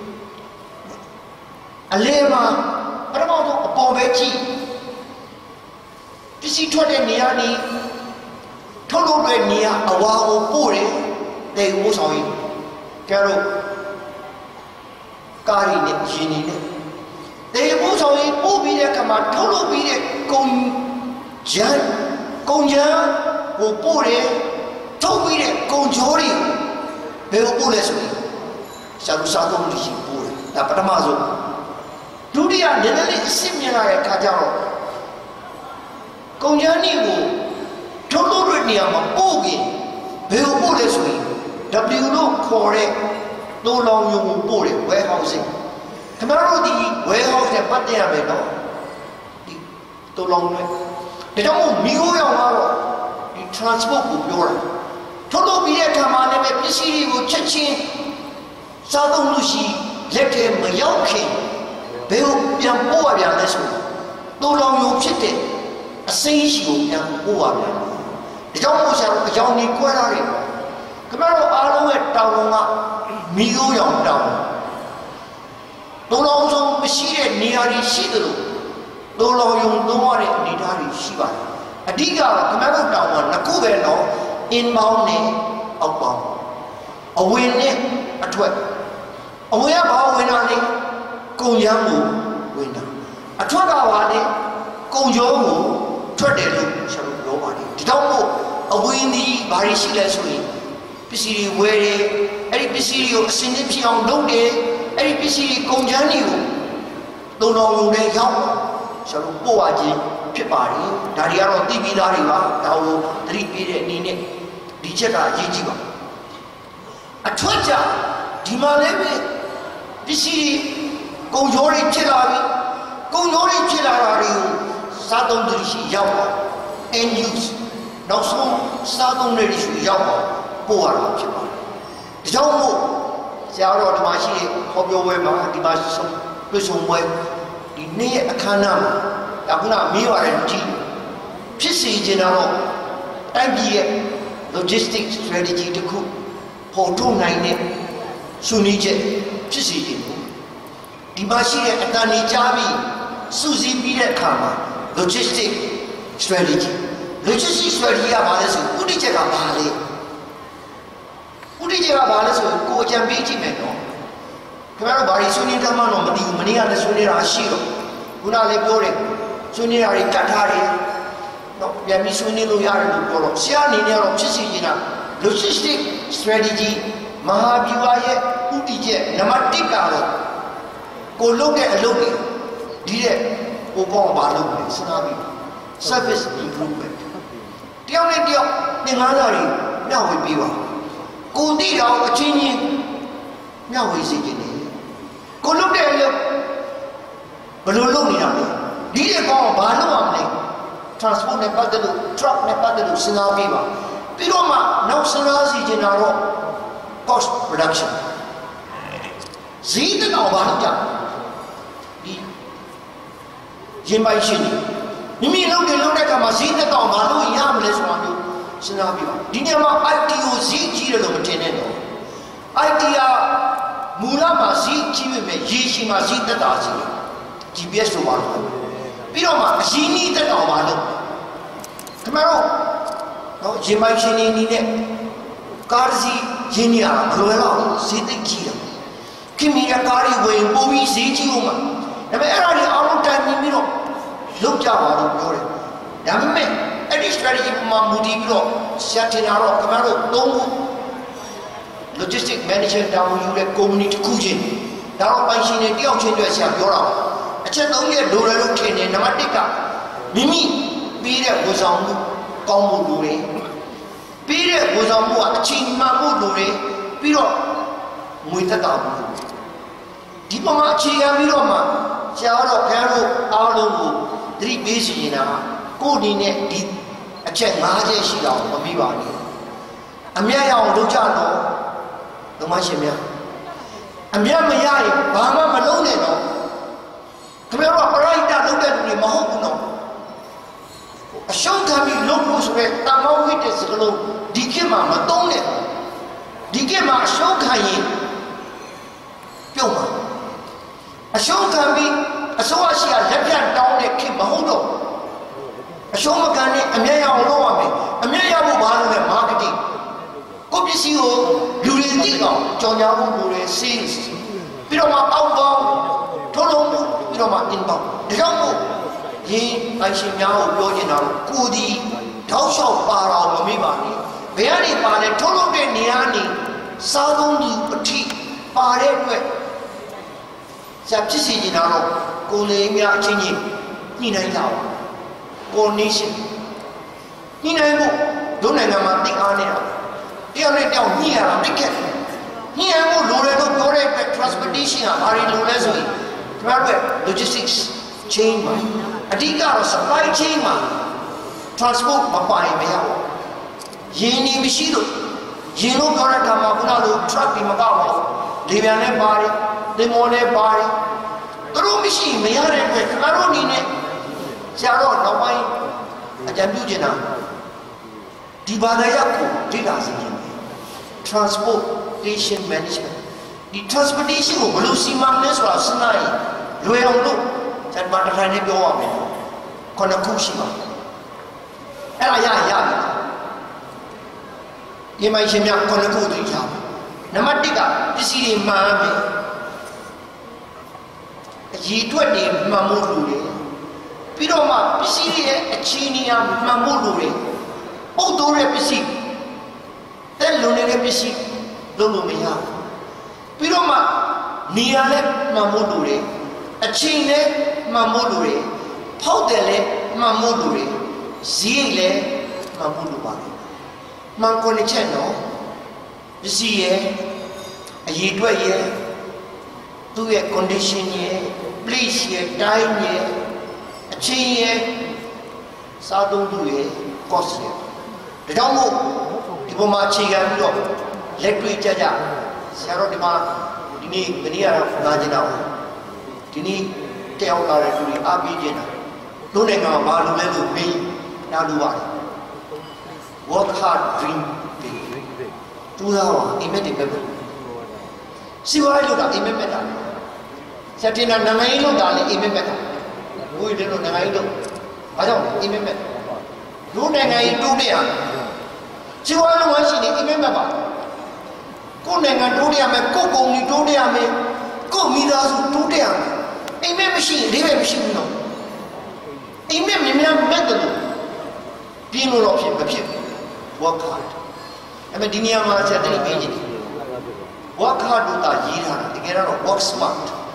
အလဲမှာပထမဆုံးအပေါ်ပဲကြည့်ပစ္စည်းထွက်တဲ့နေရာนี้ထုတ်လုပ်တဲ့နေရာအဝါကိုပို့တယ်တေဦးဆောင်ရင်ကျတော့ကားရည်နဲ့ရင်းနေတယ်တေဦးဆောင်ရင်ပို့ပြီးတဲ့အခါမှာထုတ်လုပ်ပြီးတဲ့ကုန်ကျန်းကိုပို့တယ်ထုတ်ပြီးတဲ့ကုန်ကြောတွေဘယ်ကိုပို့လဲဆိုရင်စားသုံးလို့ရှိပို့တယ်ဒါပထမဆုံးဒုတိယနည်းနည်းလေးအစ်မြင်လာတဲ့အခါကျတော့ကုန်ကျန်းတွေကိုထုတ်လုပ်တဲ့နေရာမှာပို့ပြီးဘယ်ကိုပို့လဲဆိုရင် W လို့ခေါ်တဲ့တိုးလောင်ယုံကိုပို့တယ် warehousing ခင်ဗျားတို့ဒီ warehouse နဲ့ပတ်သက်ရမယ်နော်ဒီတိုးလောင်တွေဒါကြောင့်မို့မိခိုးရောင်ကတော့ဒီ transport ကိုပြောတာထုတ်လုပ်ပြီးတဲ့အခါမှာလည်းပစ္စည်းတွေကိုချက်ချင်းစားသုံးလို့ရှိလက်ထဲမရောက်ခင်ဘယ်ကိုပြန်ပို့ရပြန်လဲဆိုတိုးလောင်ယုံဖြစ်တဲ့အစိမ်းရှိကိုပြန်ပို့ရပြန်ဒါကြောင့်မို့ဆရာတို့အကြောင်းကြီးကွဲတာတွေခင်ဗျားတို့အားလုံးရဲ့တောင်းကမိခိုးရောင်တောင်းတိုးလောင်ဆုံးမရှိတဲ့နေရာတွေရှိတယ်လို့တိုးလောင်ယုံသုံးရတဲ့အနေအထားတွေရှိပါတယ်အဓိကတော့ခင်ဗျားတို့တောင်းကနှစ်ခုပဲတော့ inbound နဲ့ outbound အဝင်နဲ့အထွက်အဝင်ကဘာဝင်တာလဲကုန်ကျန်းကိုဝင်တာအထွက်ကဘာလဲကုန်ကြောကိုထွက်တယ်လို့ကျွန်တော်ပြောပါတယ်ဒီတော့မို့အဝင်ဒီဘာတွေရှိလဲဆိုရင်ပစ္စည်းတွေဝယ်တယ်အဲ့ဒီပစ္စည်းတွေကိုအစင်းနဲ့ဖြစ်အောင်လုပ်တယ်အဲ့ဒီပစ္စည်းတွေကုန်ကျန်းတွေကိုသုံးတော်ယုံနဲ့ရောက်ကျွန်တော်ပို့ရခြင်းဖြစ်ပါတယ်ဒါတွေကတော့သိပြီးသားတွေပါဒါကိုသတိပေးတဲ့အနေနဲ့ဒီချက်ကအရေးကြီးပါအထွတ်ကြဒီမှာလည်းပဲပစ္စည်းကုန်ကြောတွေဖြစ်လာပြီကုန်ကြောတွေဖြစ်လာတာတွေကိုစားသုံးသူရှိရောက်ပါ end use နောက်ဆုံးစားသုံးတဲ့ရှိရောက်ပါပို့ရတာဖြစ်ပါတယ်ဒါကြောင့်မို့ဆရာတော်ဒီမှာရှိတဲ့ဟောပြောပွဲမှာဒီမှာတွေ့ဆုံပွဲဒီနေ့ရဲ့အခမ်းအနားမှာဒါကမေးရတယ်ကြည့်ဖြစ်စီခြင်းတော့တိုက်ပြည်ရဲ့ logistics strategy တခုပေါ်ထုတ်နိုင်တဲ့ဆွေးနွေးချက်ဖြစ်စီခြင်းဒီမှာရှိတဲ့အတန်ကြီးကြားပြီးစုစည်းပြီးတဲ့အခါမှာ logistic strategy ကဘာလဲဆိုဥဒိချက်ကဘာလဲဥဒိချက်ကဘာလဲဆိုကိုအကြံပေးကြည့်မယ်နော်ခင်ဗျားတို့ဘာတွေဆွေးနွေးတမ်းမှတော့မသိဘူးမနေ့ကလည်းဆွေးနွေးတာရှိတော့ခုနလည်းပြောတယ်ဆွေးနွေးတာတွေကတ်ထားတယ်တော့ပြန်ပြီးဆွေးနွေးလို့ရတယ်လို့ပြောတော့ဆရာအနေနဲ့ကတော့ဖြစ်စီနေတာ logistic strategy မဟာဗျူဟာရဲ့ဥဒိချက်နံပါတ်1ကတော့ကိုလုပ်တဲ့အလုပ်တွေဒီတဲ့ကိုကောင်းပါလုပ်တယ်စဉ်းစားပြီး service improvement တယောက်နဲ့တယောက်သင်္ကန်းစာတွေမျှဝေပေးပါကိုသိတော့အချင်းချင်းမျှဝေစေခြင်းနဲ့ကိုလုပ်တဲ့အလုပ်လိုလုပ်နေတာလဲဒီအကောင်ဘာလုပ်အောင်လဲ transport နဲ့ပတ်သက်လို့ truck နဲ့ပတ်သက်လို့စဉ်းစားပြီးပါပြီးတော့မှနောက်စဉ်းစားစီချင်တာတော့ cost reduction ဈေးတက်အောင်ဘာလုပ်ကြဒီရင်ပိုင်ရှင်မိမိလုပ်တဲ့အခါမှာဈေးတက်အောင်ဘာလို့ရမလဲဆိုတာမျိုးစဉ်းစားပြီးပါဒီနေရာမှာ IT ကိုဈေးကြီးတယ်လို့မထင်နဲ့တော့ IT ကမူလမှာဈေးကြီးပေမဲ့ရေရှည်မှာဈေးတက်တာရှိတယ် GPS တို့ပါလို့ပြီးတော့မှအရင်းကြီးတက်အောင်ပါလို့ခင်ဗျားတို့တော့ရင်ပိုင်ရှင်နေနဲ့ကားစီရင်းနေရတာဘယ်လိုလဲဈေးသိကြီးတယ်ခင်ဗျားကားတွေဝင်ပို့ပြီးဈေးကြီးအောင်မှာဒါပေမဲ့အဲ့ဒါတွေအားလုံးတိုင်ပြီးတော့လုပ်ကြပါလို့ပြောတယ်ဒါပေမဲ့အဲ့ဒီ strategy မှာမူတည်ပြီးတော့ဆက်တင်တာတော့ခင်ဗျားတို့သုံးခု logistic manager တောင်းယူတဲ့ company တစ်ခုချင်းဒါတော့ပိုင်ရှင်တွေတယောက်ချင်းတွေ့ဆရာပြောတာအချက်၃ချက်လိုတယ်လို့ထင်တယ်နံပါတ်၁ကမိမိပြီးတဲ့ဝန်ဆောင်မှုကောင်းမှုလိုတယ်ပြီးတဲ့ဝန်ဆောင်မှုကအချိန်မှန်မှုလိုတယ်ပြီးတော့ငွေသက်သာမှုဒီပုံမှာအခြေခံပြီးတော့မှဆရာတော်ခင်ဗျားတို့အားလုံးကိုသတိပေးစီနေတာကိုယ်အနေနဲ့ဒီအချက်၅ချက်ရှိတာမပြီးပါနဲ့အမြတ်ရအောင်လုပ်ကြတော့ဓမ္မရှင်များအမြတ်မရရင်ဘာမှမလုပ်နဲ့တော့ခင်ဗျားတို့ပရိသတ်လုပ်တဲ့လူတွေမဟုတ်ဘူးနော်အရှုံးခံပြီးလုပ်လို့ဆိုရဲတမောဝိတ္တစကလုံးဒီခေတ်မှာမသုံးနဲ့ဒီခေတ်မှာအရှုံးခံရင်ပြုတ်ပါအရှုံးခံပြီးအစိုးရရှိကလက်ပြတောင်းတဲ့ခေတ်မဟုတ်တော့အရှုံးမခံနဲ့အမြတ်ရအောင်လုပ်ရမယ်အမြတ်ရဖို့ဘာလို့လဲ marketing ကိုပစ္စည်းကိုလူတွေသိအောင်ကြော်ညာမှုလိုတယ် sales ပြီးတော့မှ outbound ထုတ်လုပ်မှုပြီးတော့မှ inbound ဒါကြောင့်မို့ရင်းပိုင်ရှင်များကိုပြောချင်တာကိုဒီထောက်လျှောက်ပါတော့မမေ့ပါနဲ့ဘယ်ကနေပါလဲထုတ်လုပ်တဲ့နေရာနေစားသုံးသူအထိပါတဲ့အတွက်ဆရာဖြစ်စီနေတာတော့ကိုလေးများအချင်းချင်းညှိနှိုင်းကြအောင် coordination ညှိနှိုင်းဖို့ဒုနိုင်ငံမှာတိတ်အားနေတာတယောက်နဲ့တယောက်ညှိရတာတိတ်ခက်ညှိရဖို့လိုတယ်လို့ပြောတဲ့အတွက် transportation ကဘာတွေလိုလဲဆိုရင်ကျွန်တော်တို့ logistics chain မှာအဓိကတော့ supply chain မှာ transport မပိုင်မရဘူးရင်းနေမရှိလို့ရင်းလို့ပြောတဲ့အခါမှာခုနလို truck တွေမကောက်ပါဘူးလေပြန်နဲ့ပါတယ်သင်္ဘောနဲ့ပါတယ်သူတို့မရှိမရတဲ့အတွက်ကျွန်တော်တို့အနေနဲ့ဆရာတော်နောက်ပိုင်းအကြံပြုချင်တာဒီဘာသာရပ်ကိုလေ့လာစေချင်တယ် transportation management ဒီ transportation ကိုဘယ်လိုစီမံလဲဆိုတာစဉ်းစားရင်လွယ်အောင်လို့ဇာတ်ပါတစ်ထိုင်နဲ့ပြောရမယ်ခုနှစ်ခုရှိပါအဲ့ဒါရပြီဒီမိုင်းရှင်များခုနှစ်ခုသိချပါနံပါတ်1ကပစ္စည်းတွေမှန်မယ်အရေးအတွက်တွေမှန်ဖို့လိုတယ်ပြီးတော့မှပစ္စည်းရဲ့အခြေအနေအမှန်ဖို့လိုတယ်ပုတ်တိုးတဲ့ပစ္စည်းတဲ့လုံနေတဲ့ပစ္စည်းလုံးလို့မရပြီးတော့မှနေရာနဲ့မှန်ဖို့လိုတယ်အချိန်နဲ့မှန်ဖို့လိုတယ်ဖောက်တယ်လည်းမှန်ဖို့လိုတယ်ဈေးလည်းမှန်ဖို့လိုပါတယ်မှန်ကုန်ချက်နော်ပစ္စည်းရဲ့အရေးအတွက်ရဲ့သူ့ရဲ့ condition ရဲ့ place ရဲ့ time ရဲ့အချိန်ရဲ့စားသုံးသူရဲ့ cost ရဲ့ဒါကြောင့်မို့ဒီပေါ်မှာအခြေခံပြီးတော့လက်တွေ့ကြကြဆရာတော်ဒီမှာဒီနေ့မနေ့ကတော့လာကြတာဒီနေ့တယောက်လာတဲ့လူတွေအားပေးခြင်းတာတို့နိုင်ငံမှာဘာလို့လဲလို့မေးနားလို့ပါတယ် work hard dream big တူတာပါအိမ်မက်တွေပဲစီဝါရေးလို့တာအိမ်မက်ပဲတာစက်တင်နာနိုင်ငံရေးလို့တာလေအိမ်မက်ပဲတာဘိုးကြီးတို့နိုင်ငံရေးလို့ဘာကြောင့်အိမ်မက်ပဲတို့နိုင်ငံရေးတိုးတဲ့ဟာစီဝါရေးလို့ရှိနေအိမ်မက်ပဲပါကိုယ်နိုင်ငံတိုးတဲ့ရမယ်ကိုယ်ကုမ္ပဏီတိုးတဲ့ရမယ်ကိုယ်မိသားစုတိုးတဲ့ရမယ်အိမ်မက်မရှိရင်ဒီပဲမရှိဘူးနော်အိမ်မက်မြင်မြင်မဲ့တယ်လို့ပြင်းလို့တော့ဖြစ်မဖြစ် work hard အဲ့မဲ့ဒီနေရာမှာချက်တိတ်ပေးနေတယ် work hard လို့တာရေးထားတာတကယ်တော့ work smart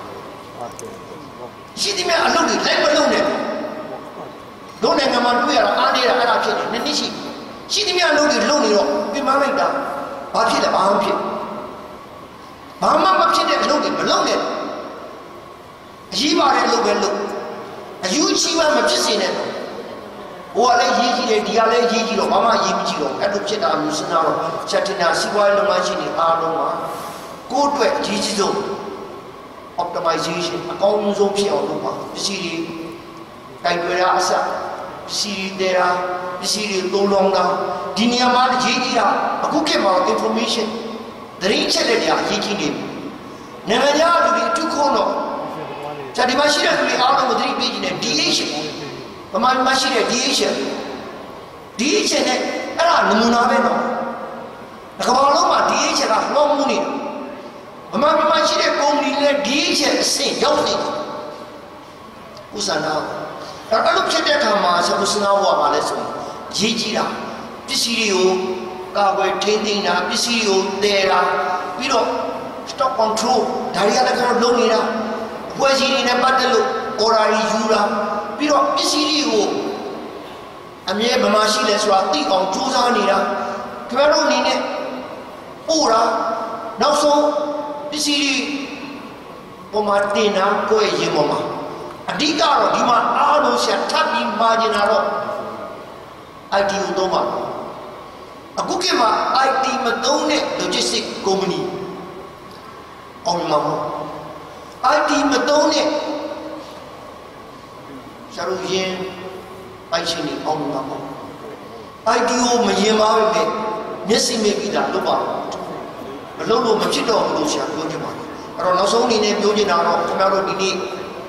ရှိသည်များအလုပ်တွေလိုက်မလုပ်နဲ့တို့နိုင်ငံမှာတွေ့ရတာအားနေတာအဲ့ဒါဖြစ်နေနှစ်ရှိသည်များအလုပ်တွေလုပ်နေတော့ပြင်မလိုက်တာဘာဖြစ်လဲဘာမှဖြစ်ဘာမှမဖြစ်တဲ့အလုပ်တွေမလုပ်နဲ့ရေးပါတယ်လို့ပဲလို့အယူချီမှမဖြစ်စေနဲ့တော့ဟိုကလည်းရေးကြည့်တယ်ဒီကလည်းရေးကြည့်တော့ဘာမှရေးမကြည့်တော့အဲ့လိုဖြစ်တာမျိုးစဉ်းစားတော့ချက်တင်တာစီးပွားရေးလုပ်ငန်းရှင်တွေအားလုံးမှာကိုယ့်အတွက်အကြီးကြီးဆုံး optimization အကောင်းဆုံးဖြစ်အောင်လုပ်ပါပစ္စည်းတွေတိုင်တွေရာအစပစ္စည်းတွေရာပစ္စည်းတွေသုံးလုံးတာဒီနေရာမှာအရေးကြီးတာအခုခေတ်မှာ information သတင်းချက်လက်တွေအရေးကြီးနေပြီနိုင်ငံခြားလူတွေအထူးခေါ်တော့ဇာတိမရှိတဲ့လူတွေအားလုံးကိုသတိပေးခြင်းနဲ့ DH ဗမာပြည်မှာရှိတဲ့ DH နဲ့အဲ့ဒါနမူနာပဲတော့ကမ္ဘာလုံးမှာ DH ကလွှမ်းမိုးနေတာဗမာပြည်မှာရှိတဲ့ကုမ္ပဏီတွေ DH အဆင့်ရောက်နေတယ်ဥစ္စာနာအဲ့လိုဖြစ်တဲ့အခါမှာဆက်လို့စဉ်းစားဖို့ပါလဲဆိုရင်ရေးကြည့်တာပစ္စည်းတွေကိုကာကွယ်ထိန်းသိမ်းတာပစ္စည်းတွေကိုတည်တာပြီးတော့ stock control ဒါတွေကလည်းကျွန်တော်လုပ်နေတာအဖွဲ့အစည်းတွေနဲ့ပတ်သက်လို့ order ယူတာပြီးတော့ပစ္စည်းတွေကိုအမြဲဗမာရှိလဲဆိုတာသိအောင်ကြိုးစားနေတာခင်ဗျားတို့အနေနဲ့ပို့တာနောက်ဆုံးပစ္စည်းတွေပေါ်မှာတင်တာကိုယ့်ရဲ့ရင်ပေါ်မှာအဓိကတော့ဒီမှာအားလုံးဆက်ထပ်ပြီးမှာကျင်တာတော့ IT ကိုသုံးပါအခုကမှ IT မသုံးတဲ့ logistic company အောင်မှာမဟုတ် IT မသုံးတဲ့ဆရာတို့ရင်ပိုက်ရှင်တွေအောင်မှာမဟုတ် IT ကိုမရင်ပါပဲမျက်စိမဲ့ပြီးတာလုပ်ပါမလုပ်လို့မဖြစ်တော့ဘူးလို့ဆရာပြောချင်ပါတယ်အဲ့တော့နောက်ဆုံးအနေနဲ့ပြောချင်တာတော့ခင်ဗျားတို့ဒီနေ့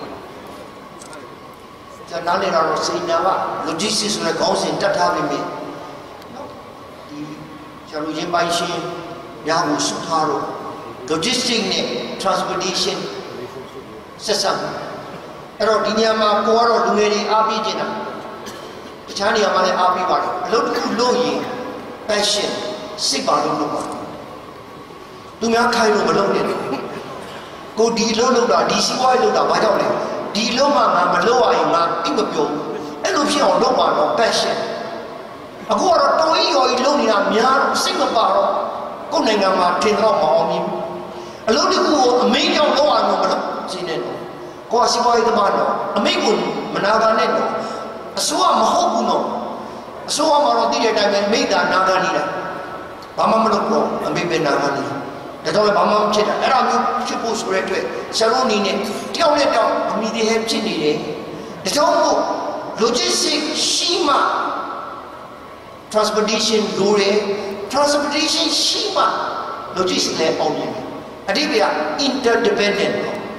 ဇာနာနေတော့စိညာက logistics ဆိုတဲ့ခေါင်းစဉ်တက်ထားပြီမြေနော်ဒီဆရာတို့ရင်ပိုင်ရှင်ညာကိုစုထားတော့ logistics နဲ့ transportation ဆက်ဆံအဲ့တော့ဒီညမှာကိုကတော့လူငယ်တွေအားပေးနေတာတခြားနေရာမှာလည်းအားပေးပါတယ်အလုပ်တစ်ခုလုပ်ရင် passion စိတ်ပါလို့လုပ်ပါသူများခိုင်းလို့မလုပ်နဲ့ကိုဒီလုပ်တာဒီစီးပွားရေးလုပ်တာဘာကြောင့်လဲဒီလုံးမှငါမလုပ်ရရင်ငါအိတ်မပြောဘူးအဲ့လိုဖြစ်အောင်လုပ်ပါတော့ passion အခုကတော့တော်ကြီးရော်ကြီးလုပ်နေတာများတော့စိတ်မပါတော့ကိုယ်နိုင်ငံမှာထင်တော့မအောင်မြင်အလုပ်တစ်ခုကိုအမိန့်ကြောင့်လုပ်ရမှာမလို့ရှင်းနေတော့ကိုယ်ကစီးပွားရေးသမားတော့အမိန့်ကိုမနာခံနဲ့တော့အစိုးရမဟုတ်ဘူးတော့အစိုးရမှာတော့တည်တဲ့အတိုင်းပဲမိသားနာခံနေတာဘာမှမလုပ်တော့အမိန့်ပဲနာခံနေတာဒါကြောင့်လည်းဘာမှမဖြစ်တာအဲ့ဒါမျိုးဖြစ်ဖို့ဆိုတဲ့အတွက်ဆရာတို့အနေနဲ့တယောက်နဲ့တယောက်အမိသေးဟဲဖြစ်နေတယ်ဒါကြောင့်မို့ logistics ရှိမှ transportation လိုတယ် transportation ရှိမှ logistics လည်းအောင်မြင်တယ်အဓိပ္ပာယ် interdependent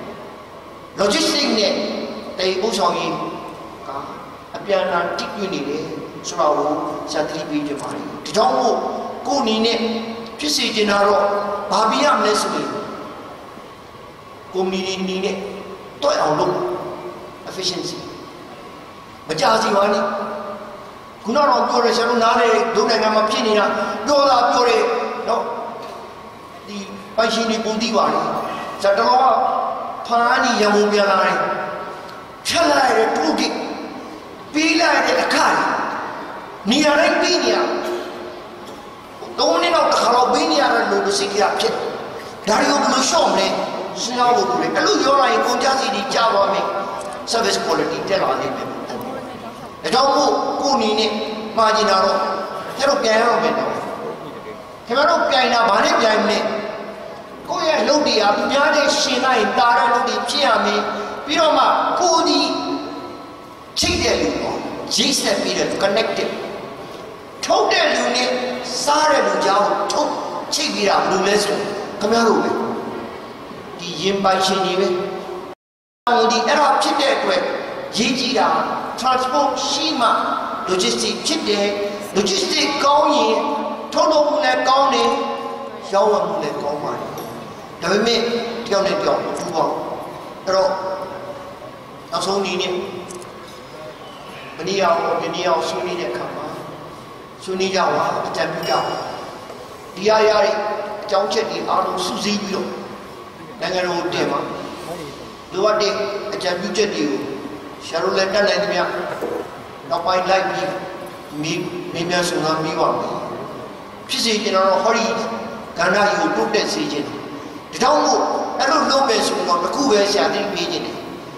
logistics နဲ့တိုင်ဥဆောင်ရေးကအပြန်အလှန်တိကျနေတယ်ဆိုတော့ဆရာသတိပေးကြပါလိမ့်ဒါကြောင့်မို့ကိုယ်အနေနဲ့ဖြစ်စေချင်တာတော့ဘာပြရမလဲဆိုရင်ကုမ္ပဏီတွေအနေနဲ့တွက်အောင်လုပ် efficiency မကြစီပါနဲ့ခုနကတော့ပြောရဆရာတို့နားလေဒုနိုင်ငံမှာဖြစ်နေတာပြောတာပြောတယ်နော်ဒီပိုင်ရှင်တွေပုံတိပါလေဇာတော်ကဖားနီရမုံပြန်လာတယ်ဖြတ်လိုက်တဲ့ပုဂိပေးလိုက်တဲ့အခါနေရာတိုင်းပြီးနေရတော့နေ့တော့တစ်ခါတော့ပေးနေရတဲ့လူစိတ်ကဖြစ်ဒါတွေကိုဘယ်လိုရှော့မလဲစဉ်းစားဖို့လိုတယ်အဲ့လိုပြောလိုက်ရင်ကုန်ကြစီတွေကြားသွားမယ် service quality တက်လာနိုင်မယ်ဒါကြောင့်မို့ကိုအနေနဲ့မှာကျင်တာတော့ကျတော့ပြန်ရတော့မယ်တော့ခင်ဗျားတို့ပြန်တာဘာနဲ့ပြန်မလဲကိုယ့်ရဲ့လုပ်တွေဟာပြားတဲ့ရှင်လိုက်တာတဲ့လုပ်တွေဖြစ်ရမယ်ပြီးတော့မှကိုဒီချိတ်တဲ့လူပေါ့ရိတ်ဆက်ပြီးတော့ connected ထုတ်တဲ့လူနဲ့စားတဲ့လူကြောင့်ထုတ်ချိတ်ပြီးတာဘယ်လိုလဲဆိုခင်ဗျားတို့ပဲဒီရင်ပိုင်ရှင်တွေပဲဒီအဲ့ဒါဖြစ်တဲ့အတွက်ရေးကြည့်တာ transport ရှိမှ logistics ဖြစ်တယ် logistics ကောင်းရင်ထုတ်လုပ်မှုလည်းကောင်းတယ်ရောင်းဝယ်မှုလည်းကောင်းပါတယ်ဒါပေမဲ့တယောက်နဲ့တယောက်မတူပါဘူးအဲ့တော့နောက်ဆုံးဒီနေ့မနေ့အောင်ဒီနေ့အောင်ဆွေးနွေးတဲ့အခါမှာဆွေးနွေးကြပါအကြံပြုကြပါဒီအရာတွေအကြောင်းချက်တွေအားလုံးစုစည်းပြီးတော့နိုင်ငံတော်တင်မှာလိုအပ်တဲ့အကြံပြုချက်တွေကိုရှာရိုလက်တက်နိုင်သမျှနောက်ပိုင်းလိုက်ပြီးမိများစုံစမ်းပြီးပါမယ်ဖြစ်စေကျွန်တော်တို့ဟောဒီကဏ္ဍကြီးကိုတိုးတက်စေခြင်းဒါကြောင့်မို့အဲ့လိုလုပ်မယ်ဆိုတော့တစ်ခုပဲရှာသိပေးခြင်းတယ်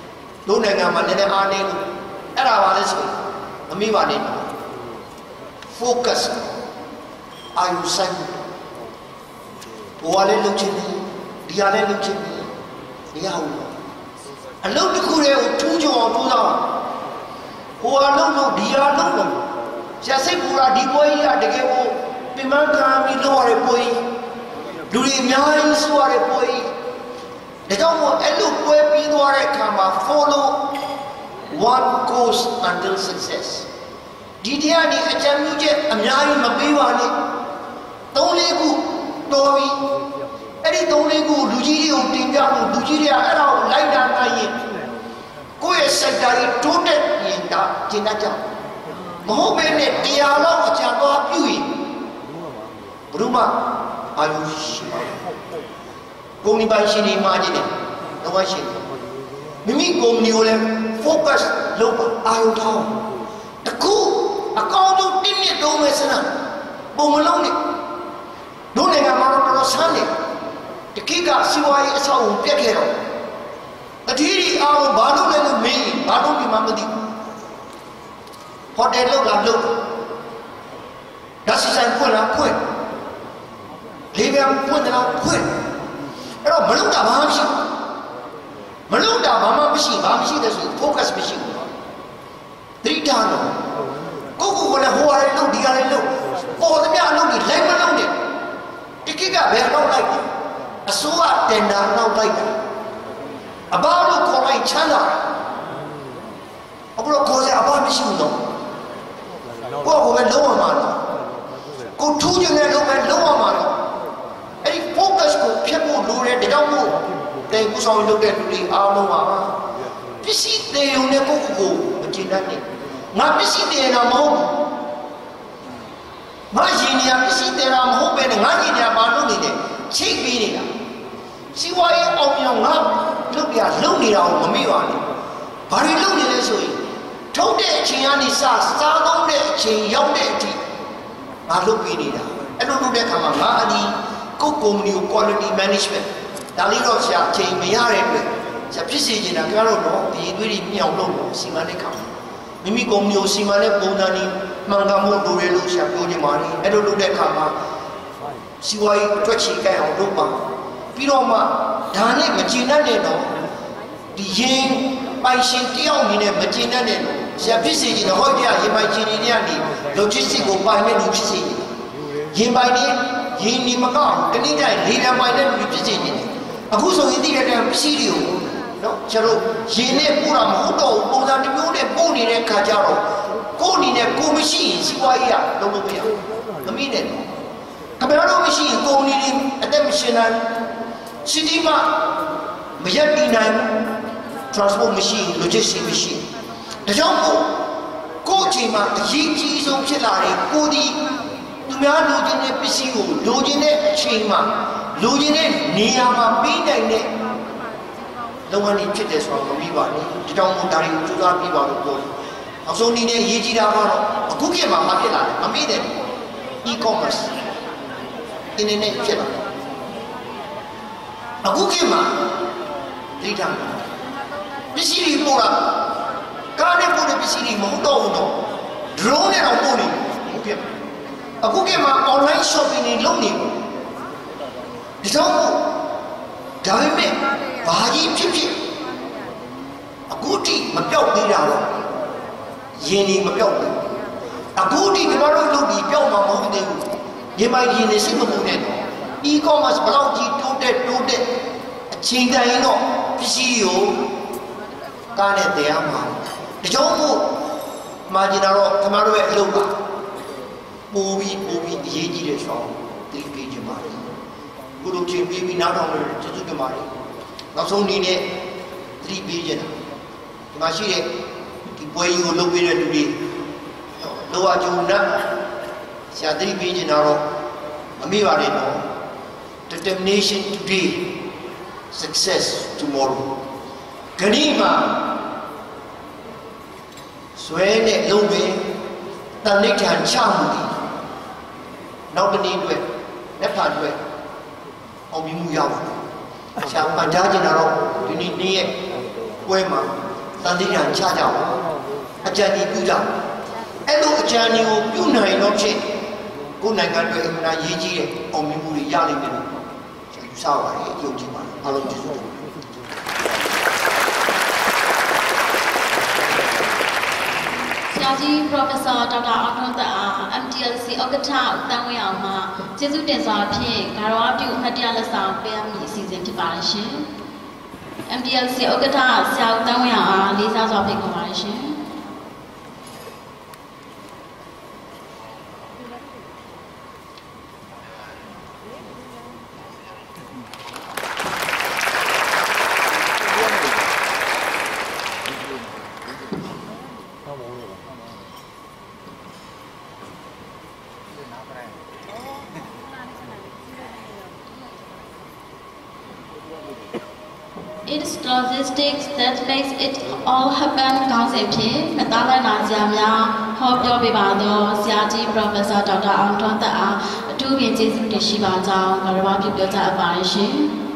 တို့နိုင်ငံမှာနည်းနည်းအားနေလို့အဲ့ဒါပါလဲဆိုမမိပါနဲ့ focus အာယုဆိုင်ဘောလည်းလုပ်ချင်တယ်ဒီဟာလည်းလုပ်ချင်တယ်မရဘူးအလုပ်တစ်ခုတည်းကိုထူးချွန်အောင်ထူးဆောင်ဟိုအလုပ်လို့ဒီဟာလုပ်လို့ရစိတ်ပူရာဒီပွဲကြီးကတကယ်ကိုပြမခံပြီးလုပ်ရတဲ့ပွဲကြီးလူတွေအများကြီးဆိုရတဲ့ပွဲကြီးဒါကြောင့်မို့အဲ့လိုပွဲပြီးသွားတဲ့အခါမှာ follow one course until success ဒီတရားဒီအကြံပြုချက်အများကြီးမပေးပါနဲ့3-4ခုတော်ပြီအဲ့ဒီ3-4ခုလူကြီးတွေကိုတင်ပြလို့လူကြီးတွေကအဲ့ဒါကိုလိုက်တာနိုင်ရင်ကိုယ့်ရဲ့စိတ်ဓာတ်ကြီးတိုးတက်ရင်ဒါကျင့်တတ်ကြမဟုတ်ဘဲနဲ့တရားလောက်အကြံသွားပြုရင်ဘုရားအာယုရှိပါကုမ္ပဏီပိုင်ရှင်တွေမှာကြည့်တယ်တော့ဝရှိမိမိကုမ္ပဏီကိုလည်း focus လုပ်ပါအာယုထောင်းတခုအကောင်းဆုံးတစ်နှစ်သုံးမယ်စမ်းပုံမလုံးနဲ့တို့နိုင်ငံမှာတော့တော်ဆန်းတယ်တခိကစီဝါရေးအဆောက်အုံပြက်ခဲ့တော့တတိယအားလုံးဘာလို့လဲလို့မေးဘာလို့ဒီမှာမသိဘူးဟိုတယ်လောက်လာလို့ဒါစီဆိုင်ဖွင့်လာဖွင့်လေးပြန်ဖွင့်တယ်တော့ဖွင့်အဲ့တော့မလုပ်တာဘာမှမရှိဘူးမလုပ်တာဘာမှမရှိဘာမရှိတဲ့ဆို focus မရှိဘူးတိတ်တာတော့ကိုကိုကလည်းဟိုဟာလေးလုပ်ဒီဟာလေးလုပ်ပေါ်သမျှအလုပ်တွေလိုက်မလုပ်နဲ့တကိကဘယ်တော့လိုက်အစိုးရတင်တာနောက်လိုက်တာအဘာလို့ခေါ်လိုက်ချမ်းသာအခုတော့ခေါ်စရာအဘာမရှိဘူးတော့ကိုကပဲလုံးဝမှာတော့ကိုထူးချင်တဲ့လုပ်ပဲလုံးဝမှာတော့အဲ့ဒီ focus ကိုဖြတ်ဖို့လိုတယ်ဒါကြောင့်မို့တေကူဆောင်လုပ်တဲ့လူတွေအားလုံးပါပစ္စည်းတေုံနဲ့ကိုကိုမကျင်တတ်နဲ့ငါပစ္စည်းတေတာမဟုတ်ငါရင်ညာပစ္စည်းတေတာမဟုတ်ပဲငါရင်ညာဘာလုပ်နေလဲချိတ်ပေးနေတာစီဝါရေးအောင်မြောင်ငါလုပ်နေတာကိုမမေ့ပါနဲ့ဘာတွေလုပ်နေလဲဆိုရင်ထုတ်တဲ့အချိန်ကနေစားသုံးတဲ့အချိန်ရောက်တဲ့အထိငါလုပ်ပေးနေတာအဲ့လိုလုပ်တဲ့အခါမှာငါအဒီကိုကုမ္ပဏီကို quality management ဒါလေးတော့ဆရာအချိန်မရတဲ့အတွက်ဆရာဖြစ်စေချင်တာကြတော့တော့ဒီသွေးတွေမြောက်လို့စီမံတဲ့ခါမိမိကုမ္ပဏီကိုစီမံတဲ့ပုံစံนี้မှန်ကန်မှုလိုတယ်လို့ဆရာပြောချင်ပါတယ်အဲ့လိုလုပ်တဲ့အခါမှာစီဝါရေးအတွက်ချီကြိုက်အောင်လုပ်ပါပြီးတော့မှဒါနဲ့မကျင်တတ်တဲ့တော့ဒီရင်ပိုင်ရှင်တယောက်အနေနဲ့မကျင်တတ်တဲ့တော့ဆရာဖြစ်စေချင်တော့ဟောတရားရင်ပိုင်ရှင်တွေနဲ့ကနေ logistics ကိုပိုင်မဲ့လူဖြစ်စေရင်ပိုင်နေရင်ဒီမကောက်တနည်းတိုင်းလေတံပိုင်တဲ့လူဖြစ်စေချင်တယ်အခုဆိုရင်သိတဲ့ပစ္စည်းတွေကိုနော်ကျွန်တော်ရင်နဲ့ပို့တာမဟုတ်တော့ပုံစံတစ်မျိုးနဲ့ပို့နေတဲ့ခါကျတော့ကိုယ်အနေနဲ့ကိုမရှိရင်စီးပွားရေးကလုံးလို့မရဘူးမမိနဲ့ခမရတော့မရှိရင်ကိုယ်အနေနဲ့အသက်မရှင်နိုင်စီတီမှာမရက်တည်နိုင် transport မရှိ logistics မရှိဒါကြောင့်ကိုယ်အချိန်မှာအရေးကြီးဆုံးဖြစ်လာတဲ့ကိုဒီသူများလိုချင်တဲ့ပစ္စည်းကိုလိုချင်တဲ့အချိန်မှာလိုချင်တဲ့နေရာမှာပြီးနိုင်တဲ့လုပ်ငန်းတွေဖြစ်တယ်ဆိုတော့မပြီးပါနဲ့ဒီတောင်မို့ဒါတွေကိုကြိုးစားပြီးပါလို့ပြောတယ်အဆုံးနည်းနဲ့ရေးကြည့်တာကတော့အခုခေတ်မှာမဖြစ်လာတယ်မမေ့တဲ့ e-commerce internet ဖြစ်လာအခုခေတ်မှာဒိဋ္ဌာပစ္စည်းတွေပို့တာကားနဲ့ပို့တဲ့ပစ္စည်းတွေမဟုတ်တော့ဘူးတော့ drone နဲ့တော့ပို့နေဟုတ်ကဲ့အခုခေတ်မှာ online shopping တွေလုပ်နေဒီတော့ဒါပေမဲ့ဘာကြီးဖြစ်ဖြစ်အခုထိမပြောက်သေးတာတော့ယင်ဒီမပြောက်ဘူးအခုထိကျွန်တော်တို့လုပ်ပြီးပြောက်မှာမဟုတ်သေးဘူးညီမယင်နေစိတ်မပူနဲ့ e-commerce ဘလောက်ကြီးတိုးတဲ့အချိန်တိုင်းတော့ပစ္စည်းကိုကားနဲ့တရားမှာဒီကြောင့်မို့မှာကျင်တော့ကျွန်တော်တို့ရဲ့အလုပ်ကပိုးပြီးအရေးကြီးတဲ့ဆောင်သိပေးကြပါလိမ့်ကိုလိုချင်းပြီးနောက်တော့ကျေးဇူးတင်ပါတယ်နောက်ဆုံးနေ့နဲ့သတိပေးကြတာဒီမှာရှိတဲ့ဒီပွဲကြီးကိုလုပ်ပေးတဲ့လူတွေလောကကျုံနဲ့ဆရာသတိပေးကြတာတော့မမေ့ပါနဲ့တော့ determination today success tomorrow ခဏမှာဆွဲတဲ့လုံးတွေတဏိဋ္ဌာန်ချမှုတွေနောက်တနည်းအတွက်လက်ဖာအတွက်အောင်မြင်မှုရပါဆရာပန်ကြားကျင်တာတော့ဒီနေ့ရဲ့ပွဲမှာတတန်တိညာချကြအောင်အကြံဉာဏ်ပြုကြအောင်အဲ့လိုအကြံဉာဏ်ကိုပြုနိုင်တော့ဖြင့်ကိုယ်နိုင်ငံအတွက်အမှန်တရားရေးကြီးတဲ့အောင်မြင်မှုတွေရလိမ့်မယ်လို့ယူဆပါတယ်ယုံကြည်ပါတယ်အားလုံးကျေးဇူးတင်ပါတယ်ဆရာကြီး Professor ဒေါက်တာအောင်ထွန်းသက်အား MTLC ဥက္ကဋ္ဌဦးတန်းဝင်းအောင်မှကျေးဇူးတင်စွာဖြင့်ဂါရဝပြုအမှတ်တရလက်ဆောင်ပေးအပ်မည့်အစီအစဉ်ဖြစ်ပါတယ်ရှင် MTLC ဥက္ကဋ္ဌဆရာဦးတန်းဝင်းအောင်အားလေးစားစွာဖိတ်ခေါ်ပါတယ်ရှင်It's logistics that makes it all happen ကောင်းစဉ်ဖြင့်မသားလိုက်နာစရာများဟောပြောပေးပါသောဆရာကြီး Professor ဒေါက်တာအောင်ထွန်းသက်အားအထူးပင်ကျေးဇူးတင်ရှိပါကြောင်းဂါရဝပြုပြောကြားအပ်ပါတယ်ရှင်